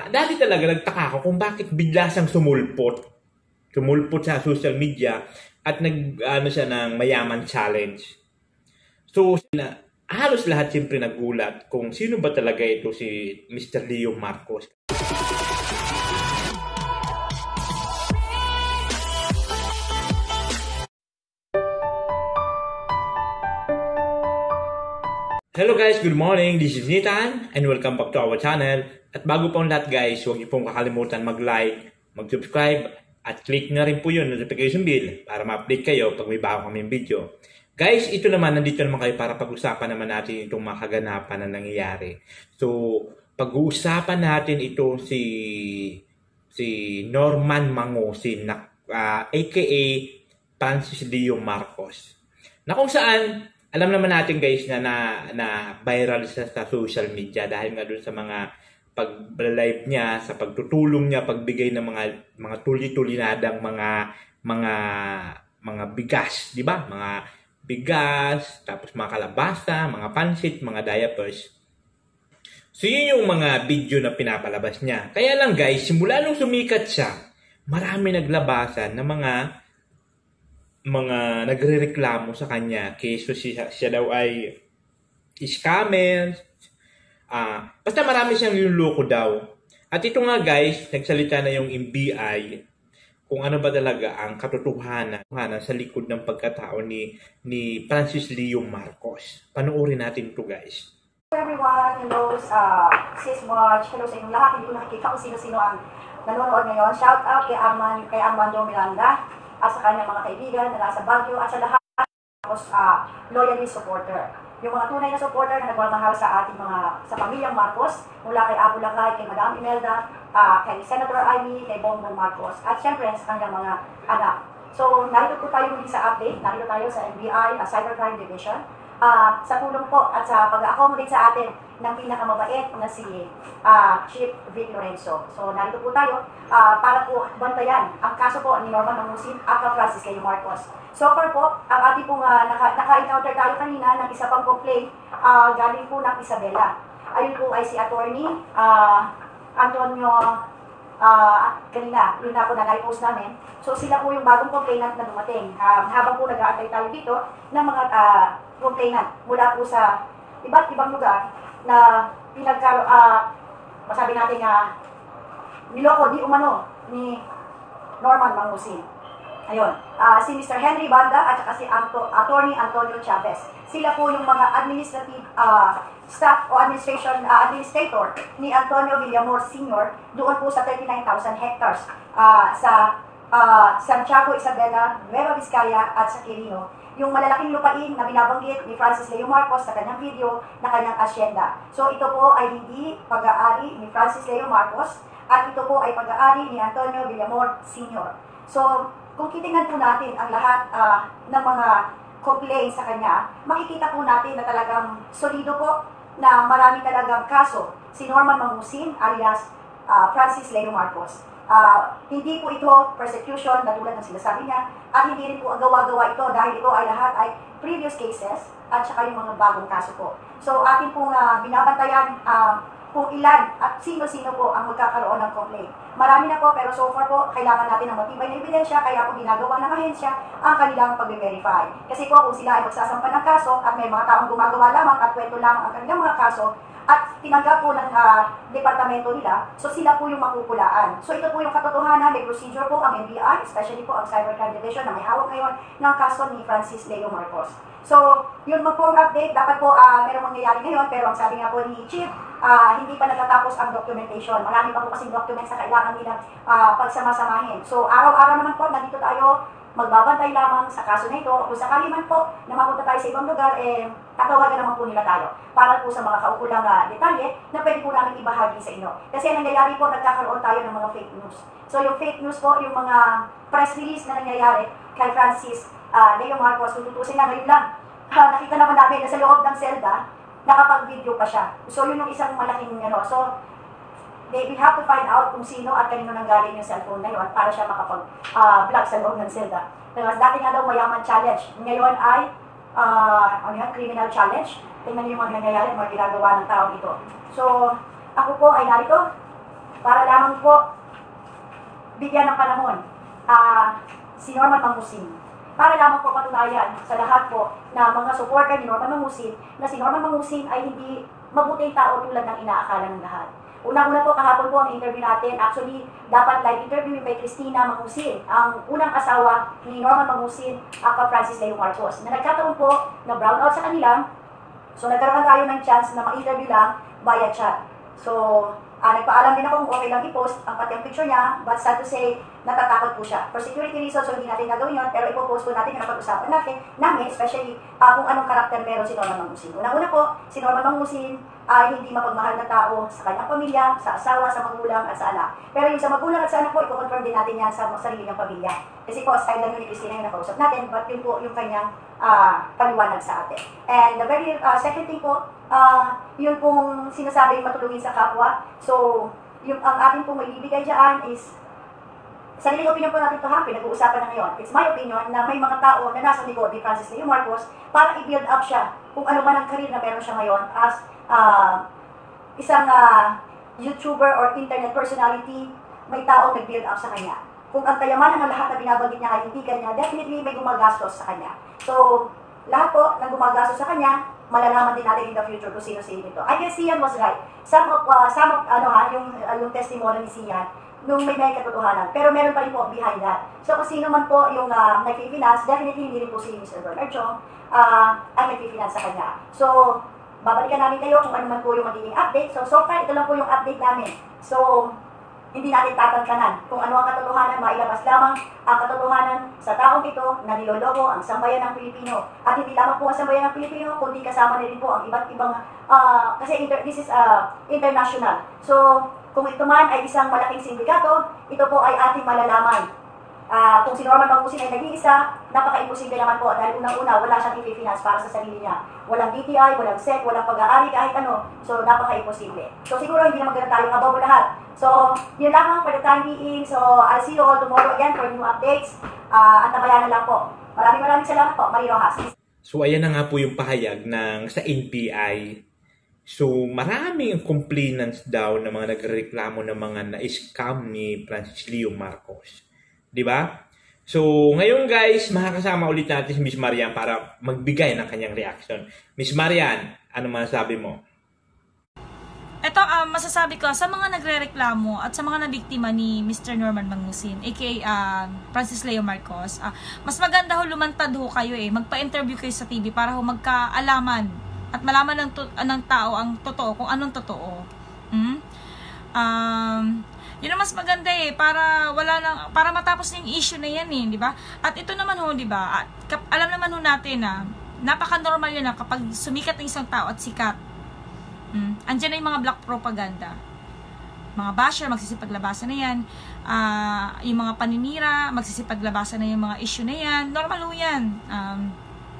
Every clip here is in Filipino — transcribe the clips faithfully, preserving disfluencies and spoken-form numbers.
dati talaga nagtaka ako kung bakit bigla siyang sumulpot. Sumulpot sa social media at nag ano siya ng mayaman challenge. So na, halos lahat siyempre nagulat kung sino ba talaga ito si Mister Leo Marcos. Hello guys, good morning. This is Nathan and welcome back to our channel. At bago pong lahat guys, huwag niyo pong kakalimutan mag-like, mag-subscribe at click na rin po yung notification bell para ma-update kayo pag may bago kaming video. Guys, ito naman, nandito naman kayo para pag-usapan naman natin itong mga kaganapan na nangyayari. So, pag-uusapan natin ito si si Norman Mangusin na uh, aka Francis Leo Marcos. Na kung saan alam naman natin guys na na, na viral siya sa social media dahil nga dun sa mga pag-live niya, sa pagtutulong niya, pagbigay ng mga mga tuli-tulinadang mga mga mga bigas, di ba? Mga bigas, tapos mga kalabasa, mga pansit, mga diapers. So yun yung mga video na pinapalabas niya. Kaya lang guys, simula nung sumikat siya, marami naglabasan ng mga mga nagrereklamo sa kanya keso siya, siya daw ay scammer. Ah, basta marami siyang niloloko daw. At ito nga guys, nagsalita na yung M B I kung ano ba talaga ang katotohanan sa likod ng pagkatao ni ni Francis Leo Marcos. Panoorin natin ito guys. Everyone who knows uh, Sis March, hello sa inyong lahat. Hindi ko nakikita kung sino-sino ang nanonood ngayon. Shout out kay Armand, kay Armando Miranda at sa kanyang mga kaibigan na nasa Baguio at sa lahat tapos uh, loyalist supporter. Yung mga tunay na supporter na nagmamahal sa ating mga, sa pamilyang Marcos, mula kay Abu Lakay, kay Madam Imelda, uh, kay Senator Amy, kay Bongbong Marcos, at syempre sa kanyang mga anak. So, narito po tayo muli sa update, narito tayo sa N B I, uh, Cybercrime Division, uh, sa tulong po at sa pag-accommodate sa atin ng pinakamabait na si uh, Chief Vic Lorenzo. So, narito po tayo uh, para po bantayan ang kaso po ni Norman Mangusin at Francis Leo Marcos. So far po, ang ating pong uh, naka-encounter tayo kanina ng isa pang complaint uh, galing po ng Isabela. Ayun po ay si Attorney uh, Antonio uh, kanina, yun na po na-post namin. So sila po yung bagong complainant na dumating. Uh, habang po nag-aantay tayo dito ng mga uh, complainant mula po sa iba't ibang lugar na pinagkaro, uh, masabi natin na uh, niloko di umano ni Norman Mangusin. Ayun, uh, si Mister Henry Banda at saka si Anto, Attorney Antonio Chavez. Sila po yung mga administrative uh, staff o administration uh, administrator ni Antonio Villamor Senior doon po sa thirty-nine thousand hectares uh, sa uh, Santiago, Isabela, Nueva Vizcaya at sa Quirino. Yung malalaking lupain na binabanggit ni Francis Leo Marcos sa kanyang video na kanyang asyenda. So ito po ay hindi pag-aari ni Francis Leo Marcos at ito po ay pag-aari ni Antonio Villamor Senior. So kung titingnan po natin ang lahat uh, ng mga complaints sa kanya, makikita po natin na talagang solido po na marami talagang kaso si Norman Mangusin alias uh, Francis Leo Marcos. Uh, hindi po ito persecution na tulad ng sinasabi niya at hindi rin po ang gawa-gawa ito dahil ito ay lahat ay previous cases at saka yung mga bagong kaso po. So atin pong uh, binabantayan uh, kung ilan at sino-sino po ang magkakaroon ng complaint. Marami na po, pero so far po, kailangan natin ng matibay na ebidensya, kaya po ginagawa ng ahensya ang kanilang pag-verify. Kasi po, kung sila ay magsasampa ng kaso at may mga taong gumagawa lamang at kwento lamang ang kanilang mga kaso, at tinanggap po ng uh, departamento nila, so sila po yung makukulaan. So ito po yung katotohanan, may procedure po ang N B I, especially po ang Cybercrime Division na may hawak ngayon ng kaso ni Francis Leo Marcos. So, yun mag po ang update, dapat po uh, merong mangyayari ngayon, pero ang sabi nga po ni Chief, uh, hindi pa natatapos ang documentation. Marami pa po kasing documents na kailangan nilang uh, pagsamasamahin. So, araw-araw naman po, nandito tayo, magbabantay lamang sa kaso na ito. Kung sakali man po na mapunta tayo sa ibang lugar, eh, tatawagan naman po nila tayo para po sa mga kaukulang uh, detalye na pwede po namin ibahagi sa inyo. Kasi ang nangyayari po, nagkakaroon tayo ng mga fake news. So, yung fake news po, yung mga press release na nangyayari kay Francis uh, Leo Marcos, kung tutusin na ngayon lang, uh, nakita naman namin na sa loob ng selda, nakapag-video pa siya. So, yun yung isang malaking ano. So, they, we have to find out kung sino at kanino nanggaling yung cellphone na yun para siya makapag-vlog uh, sa loob ng selda. Tapos, dati nga daw mayaman challenge. Ngayon ay, uh, ano yan, criminal challenge. Tingnan niyo yung mga nangyayari, mga ginagawa ng taong ito. So, ako po ay narito para panahon po, bigyan ng panahon, ah, si Norman Mangusin. Para lamang po patunayan sa lahat po na mga supporter ni Norman Mangusin na si Norman Mangusin ay hindi mabuting tao tulad ng inaakala ng lahat. Unang-una po, kahapon po ang interview natin. Actually, dapat live interview kay Cristina Mangusin, ang unang asawa ni Norman Mangusin, aka Francis Leo Marcos. Na nagkataon po na brown out sa kanila, so nagkaroon tayo ng chance na ma-interview lang via chat. So, uh, nagpaalam din ako kung okay lang i-post ang pati ang picture niya, but sad to say, natatakot po siya. For security reasons, so hindi natin gagawin yun, pero ipopost po natin yung napag-usapan natin, namin, especially uh, kung anong karakter meron si Norman Mangusin. Unang-una po, si Norman Mangusin ay uh, hindi mapagmahal na tao sa kanyang pamilya, sa asawa, sa magulang, at sa anak. Pero yung sa magulang at sa anak po, i-confirm din natin yan sa sarili niyang pamilya. Kasi po, style lang yun ni Cristina yung nakausap natin, but yun po yung kanyang uh, paliwanag sa atin. And the very uh, second thing po, uh, yun pong sinasabing matulungin sa kapwa. So, yung ang atin pong may ibigay dyan is, sariling opinion po natin ito ha, pinag-uusapan na ngayon. It's my opinion na may mga tao na nasa likod ni Francis Leo Marcos para i-build up siya kung ano man ang career na meron siya ngayon as uh, isang uh, YouTuber or internet personality, may tao nag-build up sa kanya. Kung ang kayamanan ng lahat na binabanggit niya kaibigan niya, definitely may gumagastos sa kanya. So, lahat po ng gumagastos sa kanya, malalaman din natin in the future kung sino-sino ito. I guess Sian was right. Some of, uh, some of ano ha, yung, uh, yung testimony ni Sian, nung may may katotohanan. Pero meron pa rin po behind that. So kung sino man po yung uh, nag-finance, definitely hindi rin po si Mister Bernard Chong uh, ang nag-finance sa kanya. So, babalikan namin kayo kung ano man po yung magiging update. So, so far, ito lang po yung update namin. So, hindi natin tatangkanan kung ano ang katotohanan, mailabas lamang ang katotohanan sa taong ito na niloloko ang sambayan ng Pilipino. At hindi lamang po ang sambayan ng Pilipino, kundi kasama na rin po ang iba't ibang, uh, kasi inter, this is uh, international. So, kung ito man ay isang malaking sindikato, ito po ay ating malalaman. Uh, kung si Norman Mangusin ay nag-iisa, napaka-imposible naman po dahil unang-una wala siyang i-finance para sa sarili niya. Walang D T I, walang S E C, walang pag-aari, kahit ano. So, napaka-imposible. So, siguro hindi naman ganun tayo above lahat. So, yun lamang for the time being. So, I'll see you all tomorrow again for new updates. Uh, antabayan na lang po. Maraming maraming salamat po, Marie Rojas. So, ayan na nga po yung pahayag ng sa N B I. So, maraming complainants daw na mga nagreklamo ng mga na-scam ni Francis Leo Marcos. Di ba? So, ngayon guys, makakasama ulit natin si Miss Marian para magbigay ng kanyang reaction. Miss Marian, ano masasabi mo? Ito, um, masasabi ko sa mga nagrereklamo at sa mga nabiktima ni Mister Norman Mangusin, aka uh, Francis Leo Marcos, uh, mas maganda ho lumantad ho kayo eh. Magpa-interview kayo sa T V para ho magkaalaman at malaman ng, ng tao ang totoo, kung anong totoo. Hmm? Um, yun ang mas maganda eh, para wala lang, para matapos na yung issue na yan eh, di ba? At ito naman ho, di ba? Alam naman ho natin na napaka-normal yun na kapag sumikat ng isang tao at sikat. Hmm? Andiyan na yung mga black propaganda. Mga basher, magsisipaglabasan na yan. Uh, yung mga paninira, magsisipaglabasan na yung mga issue na yan. Normal ho yan. Um,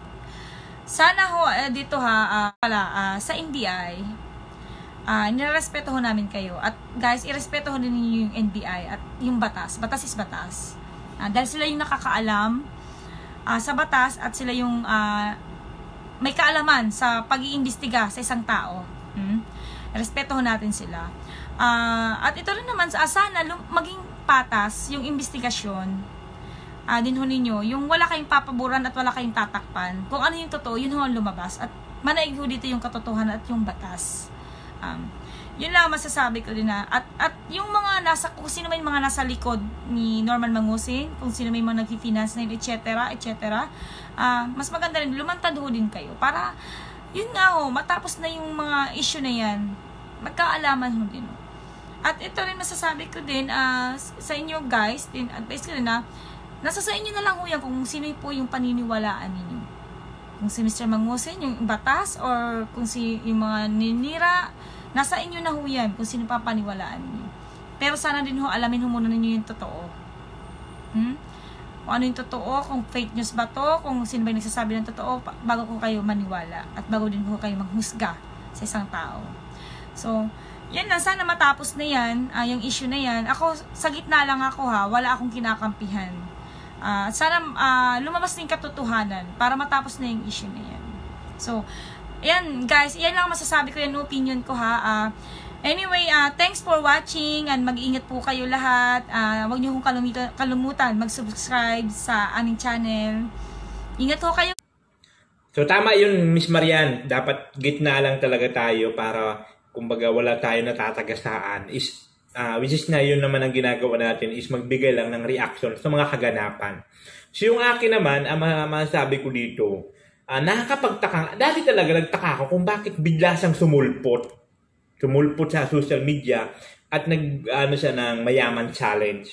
Sana ho, uh, dito ha, uh, pala, uh, sa N B I, uh, nirespeto ho namin kayo. At guys, irespeto ho din ninyo yung N B I at yung batas. Batas is batas. Uh, dahil sila yung nakakaalam uh, sa batas at sila yung uh, may kaalaman sa pag-iimbestiga sa isang tao. Hmm? Respeto ho natin sila. Uh, at ito rin naman, uh, sana maging patas yung investigasyon. Uh, din ho ninyo, yung wala kayong papaboran at wala kayong tatakpan. Kung ano yung totoo, yun ho ang lumabas. At manaig ho dito yung katotohanan at yung batas. Um, yun lang masasabi ko din na. At, at yung mga nasa, kung sino may mga nasa likod ni Norman Mangusin, kung sino may mga nag-finance na yun, et cetera, et cetera, uh, mas maganda rin, lumantad ho din kayo. Para, yun nga ho, matapos na yung mga issue na yan, magkaalaman ho din ho. At ito rin masasabi ko din uh, sa inyo guys, din, advice ko din na, nasa sa inyo na lang ho yan kung sino po yung paniniwalaan ninyo. Kung si Mister Mangusin, yung batas, or kung si yung mga ninira, nasa inyo na ho yan kung sino pa paniwalaan ninyo. Pero sana din ho, alamin ho muna ninyo yung totoo. Hmm? Kung ano yung totoo, kung fake news ba to, kung sino ba yung nagsasabi ng totoo, bago ko kayo maniwala. At bago din ho kayo maghusga sa isang tao. So, yan na, sana matapos na yan, uh, yung issue na yan. Ako, sa gitna lang ako ha, wala akong kinakampihan. Uh, sana uh, lumabas na yung katotohanan para matapos na yung issue na yan. So, yan guys, yan lang masasabi ko, yan opinion ko ha. Uh, Anyway, uh, thanks for watching and mag-ingat po kayo lahat. Uh, huwag niyo kong kalumutan, kalumutan mag-subscribe sa aming channel. Ingat po kayo. So tama yun, Miss Marian. Dapat gitna lang talaga tayo para kumbaga wala tayo natatagasaan. Is, uh, which is na yun naman ang ginagawa natin is magbigay lang ng reaction sa mga kaganapan. So yung akin naman, ang masasabi ko dito, uh, nakakapagtaka, dati talaga nagtaka ako kung bakit bigla siyang sumulpot. Sumulpot sa social media at nag ano siya ng mayaman challenge.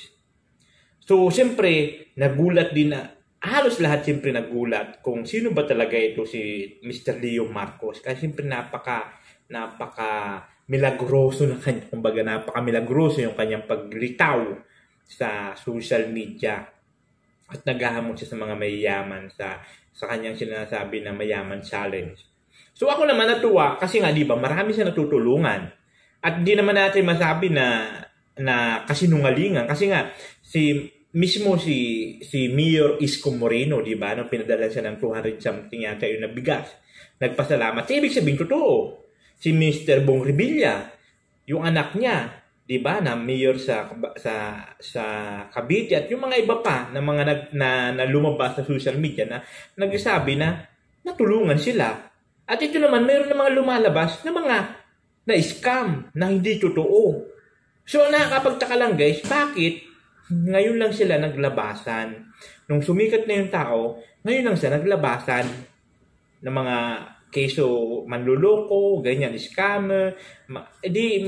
So siyempre nagulat din na halos lahat siyempre nagulat kung sino ba talaga ito si Mister Leo Marcos. Kasi siyempre napaka napaka milagroso na kanya, kumbaga napaka milagroso yung kanyang paglitaw sa social media. At naghahamon siya sa mga mayayaman sa sa kanyang sinasabi na mayaman challenge. So ako naman natuwa kasi nga di ba marami siya natutulungan. At di naman natin masabi na na kasinungalingan kasi nga si mismo si si Mayor Isko Moreno, di ba, nung pinadala siya ng two hundred something yata yun na bigas. Nagpasalamat. So, ibig sabihin totoo. Si Mister Bong Revilla, yung anak niya, di ba, na mayor sa sa sa Cavite at yung mga iba pa na mga nag, na, na lumabas sa social media na nagsasabi na natulungan sila. At ito naman, mayroon na mga lumalabas na mga na-scam na hindi totoo. So, nakakapagtaka lang guys, bakit ngayon lang sila naglabasan? Nung sumikat na yung tao, ngayon lang sila naglabasan ng mga keso manluloko, ganyan, scam. Edi,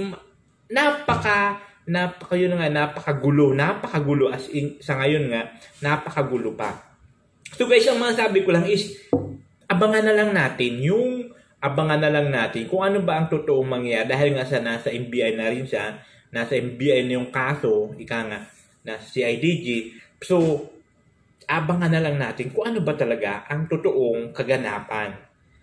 napaka, napaka yun nga, napakagulo, napakagulo as in, sa ngayon nga, napakagulo pa. So guys, ang masasabi ko lang is, abangan na lang natin yung abangan na lang natin kung ano ba ang totoong mangyayari dahil nga sa nasa M B I na rin siya, nasa M B I na yung kaso, ika nga, nasa C I D G. So, abangan na lang natin kung ano ba talaga ang totoong kaganapan.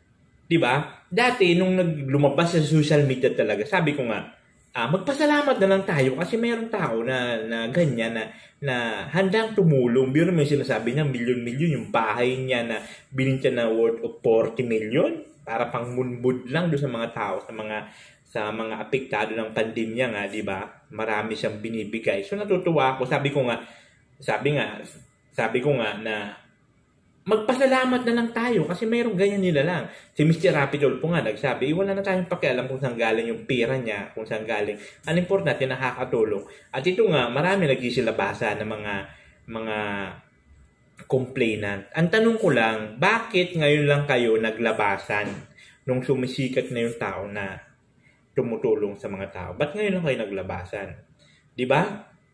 Diba? Dati, nung lumabas sa social media talaga, sabi ko nga, ah, magpasalamat na lang tayo kasi mayroong tao na, na ganyan na na handang tumulong. Biro mo yung sinasabi niya, milyon-milyon yung bahay niya na bininta na worth of forty million para pang munbud lang doon sa mga tao, sa mga sa mga apektado ng pandemya nga, di ba? Marami siyang binibigay. So natutuwa ako, sabi ko nga, sabi nga, sabi ko nga na magpasalamat na lang tayo kasi mayroong ganyan nila lang. Si Mister Rapidol po nga nagsabi, eh, wala na tayong pakialam kung saan galing yung pera niya, kung saan galing. Ang importante, nakakatulong. At ito nga, marami nagsisilabasa ng mga mga complainant. Ang tanong ko lang, bakit ngayon lang kayo naglabasan nung sumisikat na yung tao na tumutulong sa mga tao? Ba't ngayon lang kayo naglabasan? Diba?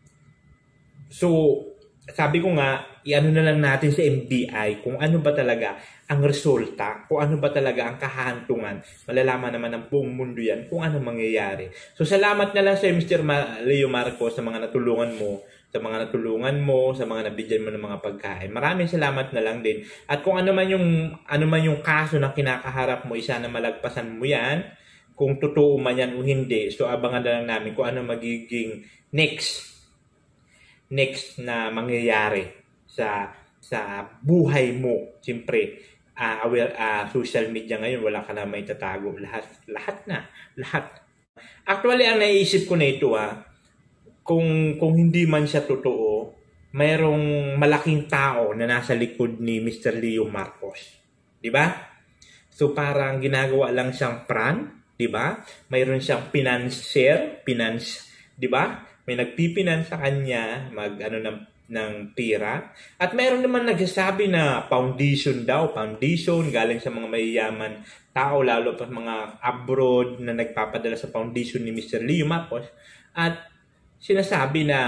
So, sabi ko nga, i-ano na lang natin sa M B I kung ano ba talaga ang resulta, kung ano ba talaga ang kahantungan. Malalaman naman ng buong mundo yan kung ano mangyayari. So, salamat na lang sa Mister Ma- Leo Marcos sa mga natulungan mo, sa mga natulungan mo, sa mga nabigyan mo ng mga pagkain. Maraming salamat na lang din. At kung ano man yung, ano man yung kaso na kinakaharap mo, isa na malagpasan mo yan, kung totoo man yan o hindi. So, abangan na lang namin kung ano magiging next next na mangyayari sa sa buhay mo. Siyempre, uh, well, uh, social media ngayon, wala ka na may tatago. Lahat, lahat na. Lahat. Actually, ang naisip ko na ito, ah, kung, kung hindi man siya totoo, mayroong malaking tao na nasa likod ni Mister Leo Marcos. Diba? So, parang ginagawa lang siyang prank. Diba? Mayroon siyang financier, finance, diba? May nagpipinan sa kanya mag ano ng ng pera at mayroon naman nagsasabi na foundation daw, foundation galing sa mga mayayaman tao, lalo pa mga abroad na nagpapadala sa foundation ni Mister Leo Marcos at sinasabi na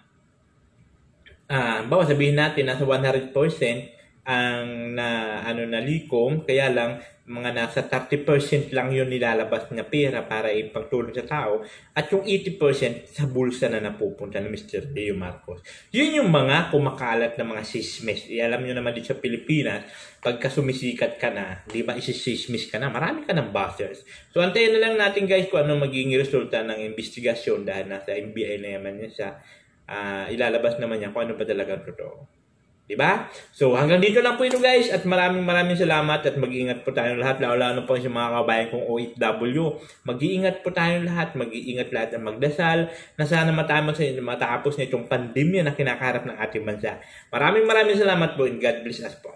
ah, uh, bawa sabihin natin nasa one hundred percent ang na ano na likom, kaya lang mga nasa thirty percent lang yun nilalabas na pera para ipagtulong sa tao at yung eighty percent sa bulsa na napupunta ng Mister Leo Marcos. Yun yung mga kumakalat na mga sismis. I alam nyo naman dito sa Pilipinas, pagka sumisikat ka na, di ba isisismis ka na, marami ka ng buzzers. So antayin na lang natin guys kung ano magiging resulta ng investigasyon dahil nasa M B I na naman niya siya. Uh, ilalabas naman niya kung ano ba talaga totoo. Diba? So hanggang dito lang po ito guys at maraming maraming salamat at mag-iingat po tayong lahat lalo-lalo po sa mga kabayan kong O F W. Mag-iingat po tayong lahat, mag-iingat lahat ng magdasal na sana matapos, matapos na itong pandemya na kinakaharap ng ating bansa. Maraming maraming salamat po and God bless us po.